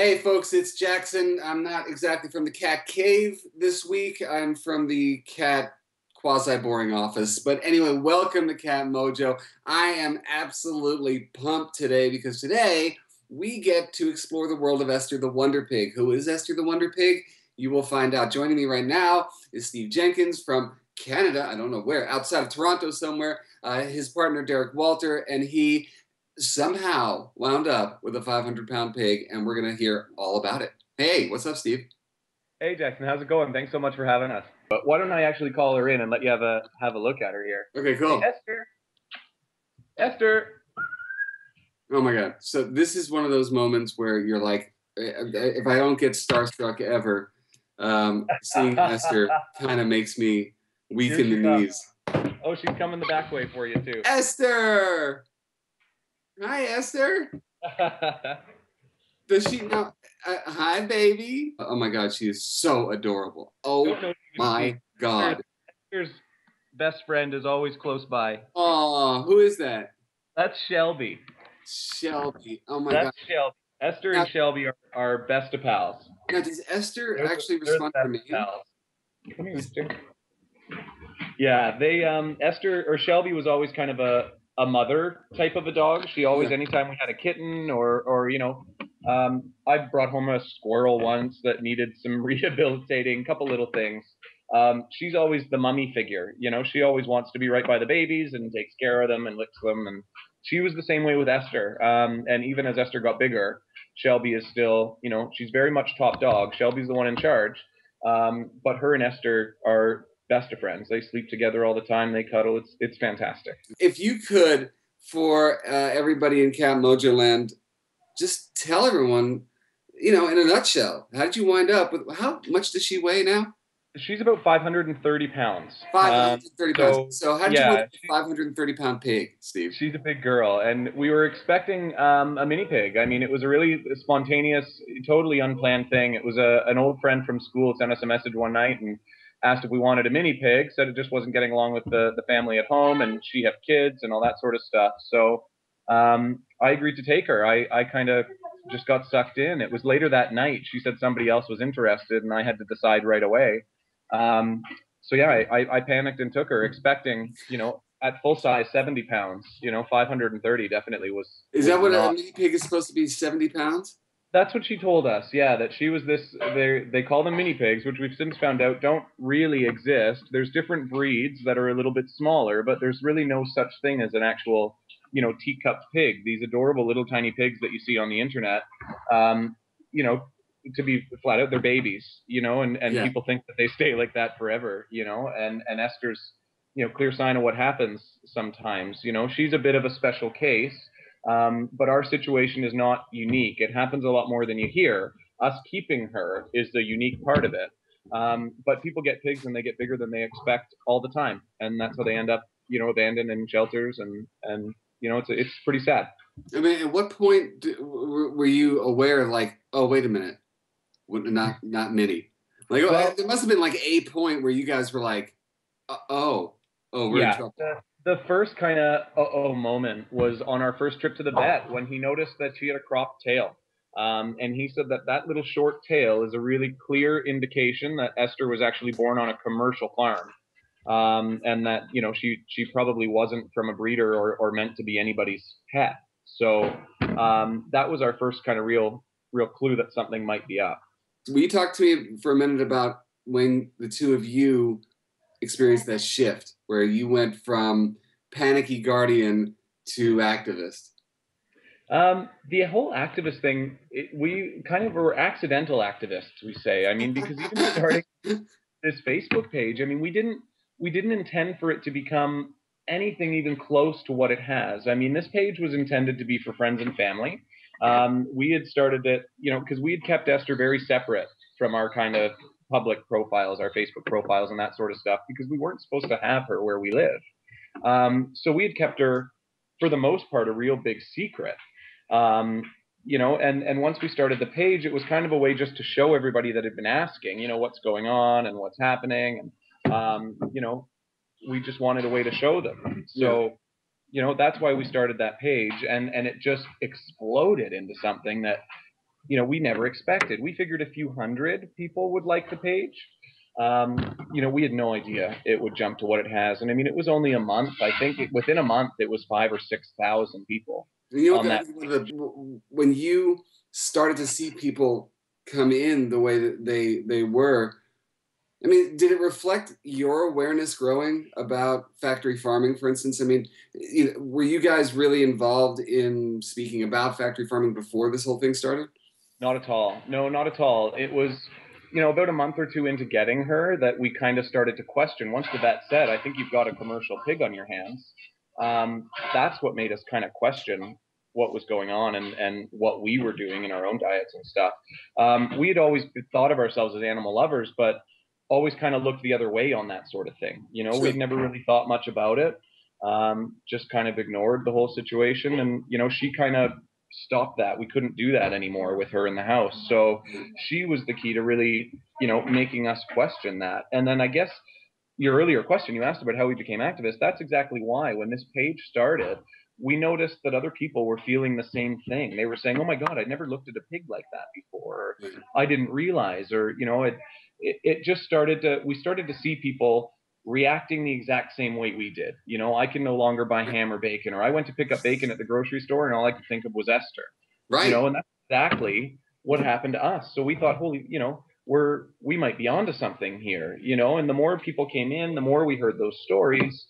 Hey, folks, it's Jackson. I'm not exactly from the cat cave this week. I'm from the cat quasi boring office. But anyway, welcome to Cat Mojo. I am absolutely pumped today because today we get to explore the world of Esther the Wonder Pig. Who is Esther the Wonder Pig? You will find out. Joining me right now is Steve Jenkins from Canada. I don't know where, outside of Toronto somewhere. His partner, Derek Walter, and he somehow wound up with a 500-pound pig, and we're going to hear all about it. Hey, what's up, Steve? Hey, Jackson, how's it going? Thanks so much for having us. But why don't I actually call her in and let you have a look at her here? Okay, cool. Hey, Esther. Esther. Oh my God. So this is one of those moments where you're like, if I don't get starstruck ever, seeing Esther kind of makes me weak in the knees. Oh, she's coming the back way for you, too. Esther! Hi, Esther. Does she know? Hi, baby. Oh my God, she is so adorable. Oh my God. Esther's best friend is always close by. Oh, who is that? That's Shelby. Shelby. Oh my That's God. Shelby. Esther and Shelby are best of pals. Now, does Esther actually respond to me? Come here, Esther. Yeah, they Esther or Shelby was always kind of a mother type of a dog. She always, anytime we had a kitten or I brought home a squirrel once that needed some rehabilitating, a couple little things. She's always the mummy figure. She always wants to be right by the babies and takes care of them and licks them. And she was the same way with Esther. And even as Esther got bigger, Shelby is still, she's very much top dog. Shelby's the one in charge. But her and Esther are best of friends. They sleep together all the time. They cuddle. It's fantastic. If you could, for everybody in Cat Mojo Land, just tell everyone, in a nutshell, how did you wind up with? How much does she weigh now? She's about 530 pounds. 530 pounds. So how did you weigh a 530-pound pig, Steve? She's a big girl, and we were expecting a mini pig. I mean, it was a really spontaneous, totally unplanned thing. It was an old friend from school sent us a message one night and asked if we wanted a mini pig, said it just wasn't getting along with the family at home, and she had kids and all that sort of stuff. So I agreed to take her. I kind of just got sucked in. It was later that night. She said somebody else was interested, and I had to decide right away. So yeah, I panicked and took her, expecting, at full size, 70 pounds. 530 definitely was. Is that what a mini pig is supposed to be, 70 pounds? That's what she told us, yeah, that she was this, they call them mini pigs, which we've since found out don't really exist. There's different breeds that are a little bit smaller, but there's really no such thing as an actual, teacup pig. These adorable little tiny pigs that you see on the internet, to be flat out, they're babies, and people think that they stay like that forever, and Esther's, clear sign of what happens sometimes. She's a bit of a special case. But our situation is not unique. It happens a lot more than you hear. Us keeping her is the unique part of it. But people get pigs and they get bigger than they expect all the time, and that's how they end up, abandoned in shelters, and it's pretty sad. I mean, at what point were you aware, like, oh, wait a minute, not mini? Like, there must have been like a point where you guys were like, we're in trouble. The first kind of moment was on our first trip to the vet when he noticed that she had a cropped tail. And he said that little short tail is a really clear indication that Esther was actually born on a commercial farm. And that, she probably wasn't from a breeder or meant to be anybody's pet. So that was our first kind of real clue that something might be up. Will you talk to me for a minute about when the two of you experienced that shift where you went from panicky guardian to activist? The whole activist thing, we kind of were accidental activists, we say. I mean, because even starting this Facebook page, I mean, we didn't intend for it to become anything even close to what it has. I mean, this page was intended to be for friends and family. We had started it, because we had kept Esther very separate from our kind of public profiles, our Facebook profiles and that sort of stuff, because we weren't supposed to have her where we live. So we had kept her, for the most part, a real big secret. And once we started the page, it was kind of a way just to show everybody that had been asking, what's going on and what's happening. And, we just wanted a way to show them. So, that's why we started that page. And it just exploded into something that we never expected. We figured a few hundred people would like the page. We had no idea it would jump to what it has. And I mean, it was only a month. I think within a month, it was 5,000 or 6,000 people on that. When you started to see people come in the way that they were, I mean, did it reflect your awareness growing about factory farming, for instance? I mean, were you guys really involved in speaking about factory farming before this whole thing started? Not at all. No, not at all. It was, about a month or two into getting her that we kind of started to question. Once the vet said, I think you've got a commercial pig on your hands, that's what made us kind of question what was going on and what we were doing in our own diets and stuff. We had always thought of ourselves as animal lovers, but always kind of looked the other way on that sort of thing. Sure. We'd never really thought much about it. Just kind of ignored the whole situation. And, she kind of stopped that. We couldn't do that anymore with her in the house. So she was the key to really, making us question that. And then I guess your earlier question, you asked about how we became activists. That's exactly why. When this page started, we noticed that other people were feeling the same thing. They were saying, "Oh my God, I never looked at a pig like that before. Or, I didn't realize," or it just started to. We started to see people reacting the exact same way we did. I can no longer buy ham or bacon, or I went to pick up bacon at the grocery store, and all I could think of was Esther. Right. And that's exactly what happened to us. So we thought, holy, we might be onto something here, and the more people came in, the more we heard those stories,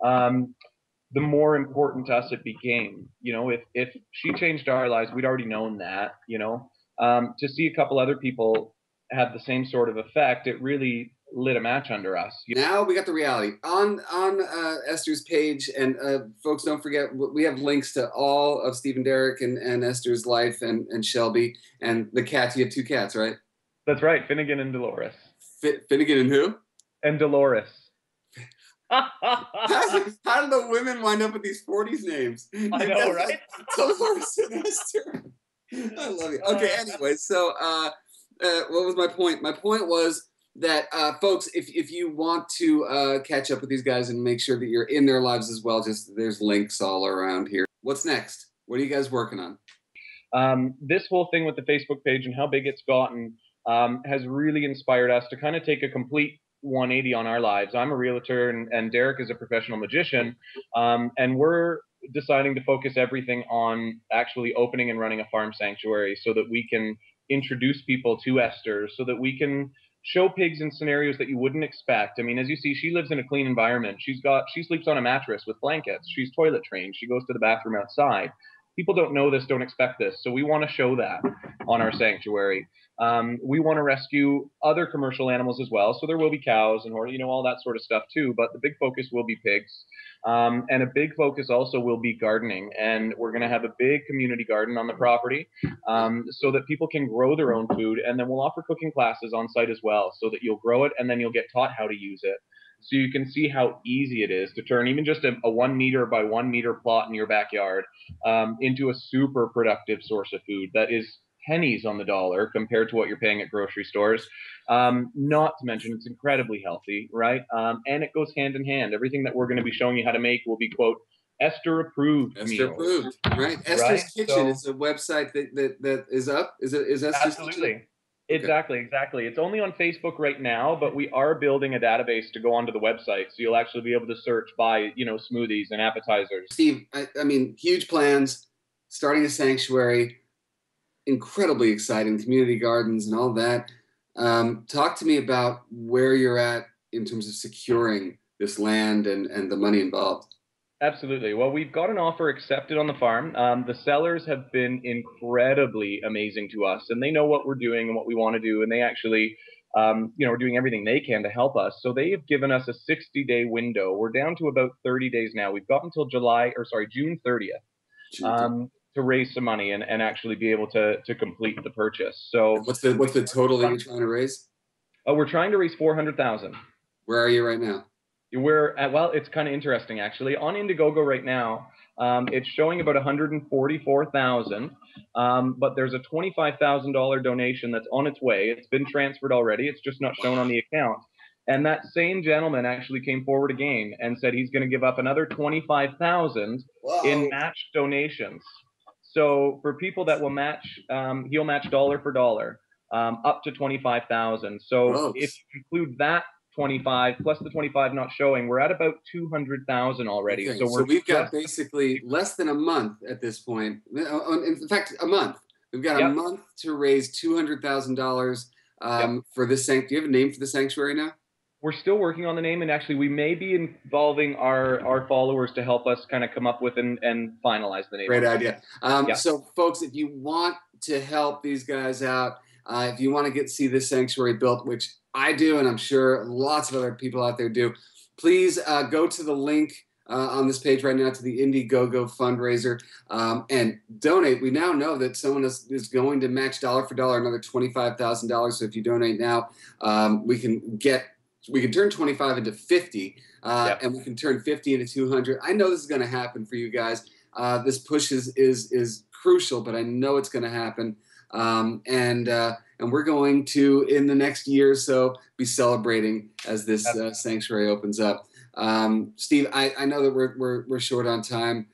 the more important to us it became. If she changed our lives, we'd already known that, to see a couple other people have the same sort of effect, it really lit a match under us. Now we got the reality on Esther's page, and folks, don't forget we have links to all of Steve and Derek and Esther's life and Shelby and the cats. You have 2 cats, right? That's right, Finnegan and Dolores. Finnegan and who? And Dolores. How did the women wind up with these 40s names? I know, right? Dolores and Esther. I love you. Okay, anyway, so what was my point? My point was that folks, if you want to catch up with these guys and make sure that you're in their lives as well, just there's links all around here. What's next? What are you guys working on? This whole thing with the Facebook page and how big it's gotten has really inspired us to kind of take a complete 180 on our lives. I'm a realtor and Derek is a professional magician, and we're deciding to focus everything on actually opening and running a farm sanctuary so that we can introduce people to Esther, so that we can show pigs in scenarios that you wouldn't expect. I mean, as you see, she lives in a clean environment. She sleeps on a mattress with blankets. She's toilet trained. She goes to the bathroom outside. People don't know this, don't expect this. So we want to show that on our sanctuary. We want to rescue other commercial animals as well. So there will be cows and all that sort of stuff too. But the big focus will be pigs. And a big focus also will be gardening. And we're going to have a big community garden on the property so that people can grow their own food. And then we'll offer cooking classes on site as well so that you'll grow it and then you'll get taught how to use it. So you can see how easy it is to turn even just a 1 meter by 1 meter plot in your backyard into a super productive source of food that is pennies on the dollar compared to what you're paying at grocery stores. Not to mention it's incredibly healthy, right? And it goes hand in hand. Everything that we're going to be showing you how to make will be, quote, Esther approved. Esther approved, right? Esther's right? Kitchen is a website that is up. Is Esther's absolutely. Kitchen? Exactly. It's only on Facebook right now, but we are building a database to go onto the website, so you'll actually be able to search by, smoothies and appetizers. Steve, I mean, huge plans, starting a sanctuary, incredibly exciting, community gardens and all that. Talk to me about where you're at in terms of securing this land and the money involved. Absolutely. Well, we've got an offer accepted on the farm. The sellers have been incredibly amazing to us, and they know what we're doing and what we want to do, and they actually, are doing everything they can to help us. So they have given us a 60-day window. We're down to about 30 days now. We've got until June 30th to raise some money and actually be able to complete the purchase. So what's the total that you're trying to raise? We're trying to raise $400,000. Where are you right now? We're at, well, it's kind of interesting actually. On Indiegogo right now, it's showing about 144,000, but there's a $25,000 donation that's on its way. It's been transferred already. It's just not shown on the account. And that same gentleman actually came forward again and said he's going to give up another $25,000 in matched donations. So for people that will match, he'll match dollar for dollar, up to 25,000. So if you include that 25 plus the 25 not showing, we're at about 200,000 already. Okay, So we've got basically less than a month at this point. In fact, a month. We've got a month to raise $200,000 for this sanctuary. Do you have a name for the sanctuary now? We're still working on the name, and actually we may be involving our followers to help us kind of come up with and finalize the name. Great idea. So folks, if you want to help these guys out, if you want to see this sanctuary built, which I do, and I'm sure lots of other people out there do, please go to the link on this page right now to the Indiegogo fundraiser and donate. We now know that someone is going to match dollar for dollar another $25,000. So if you donate now, we can turn 25 into 50, and we can turn 50 into 200. I know this is going to happen for you guys. This push is crucial, but I know it's going to happen. And we're going to, in the next year or so, be celebrating as this sanctuary opens up. Steve, I know that we're short on time.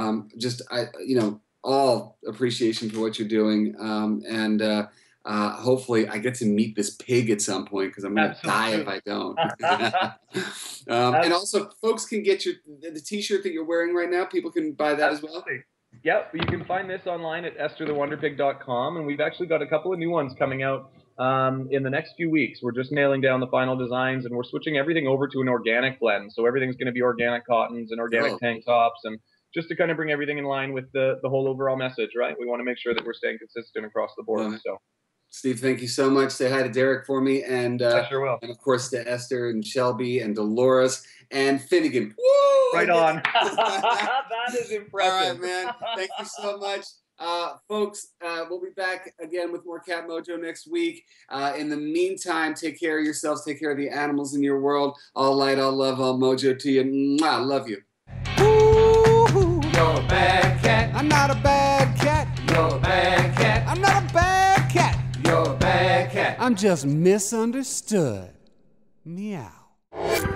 All appreciation for what you're doing, and hopefully I get to meet this pig at some point, because I'm going to die if I don't. And also, folks can get the T-shirt that you're wearing right now. People can buy that as well. Yep, you can find this online at estherthewonderpig.com, and we've actually got a couple of new ones coming out in the next few weeks. We're just nailing down the final designs, and we're switching everything over to an organic blend. So everything's going to be organic cottons and organic tank tops, and just to kind of bring everything in line with the whole overall message, right? We want to make sure that we're staying consistent across the board. So, Steve, thank you so much. Say hi to Derek for me, and I sure will. And of course to Esther and Shelby and Dolores and Finnegan. Woo! Right on. That is impressive. All right, man. Thank you so much. Folks, we'll be back again with more Cat Mojo next week. In the meantime, take care of yourselves. Take care of the animals in your world. All light, all love, all mojo to you. Mwah, love you. Ooh, you're a bad cat. I'm not a bad cat. You're a bad cat. I'm not a bad cat. You're a bad cat. I'm just misunderstood. Meow.